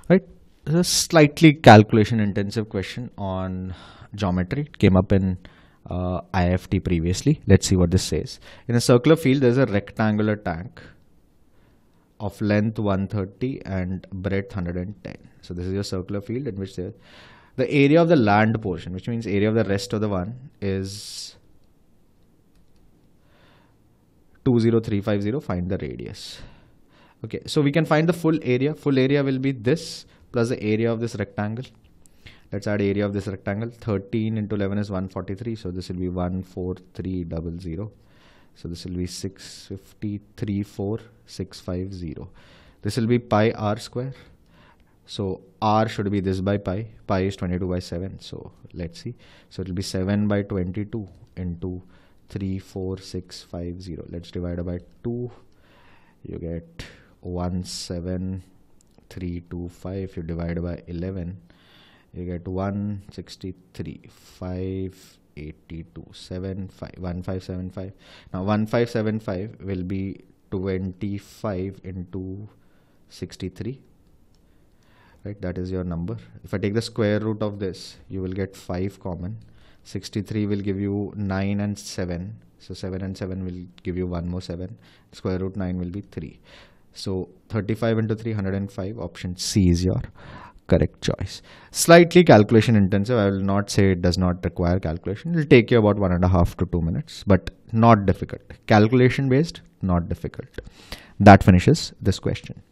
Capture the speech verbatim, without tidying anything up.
right? A slightly calculation intensive question on geometry. It came up in uh, I F T previously. Let's see what this says. In a circular field, there's a rectangular tank of length one thirty and breadth one hundred ten. So this is your circular field in which there, the area of the land portion, which means area of the rest of the one, is two zero three five zero. Find the radius. Okay, so we can find the full area. Full area will be this plus the area of this rectangle. Let's add area of this rectangle. thirteen into eleven is one forty-three. So this will be one four three zero zero. So this will be six fifty-three four six five zero. This will be pi r square. So r should be this by pi. Pi is twenty-two by seven. So let's see. So it will be seven by twenty-two into three four six five zero. Let's divide it by two. You get one seven three two five. You divide by eleven. You get one sixty-three five eighty-two seven five one five seven five. Now one five seven five will be twenty-five into sixty-three. Right, that is your number. If I take the square root of this, you will get five common. sixty-three will give you nine and seven. So seven and seven will give you one more seven. Square root nine will be three. So thirty-five into three, one hundred five. Option C is your correct choice. Slightly calculation intensive. I will not say it does not require calculation. It will take you about one and a half to two minutes, but not difficult. Calculation based, not difficult. That finishes this question.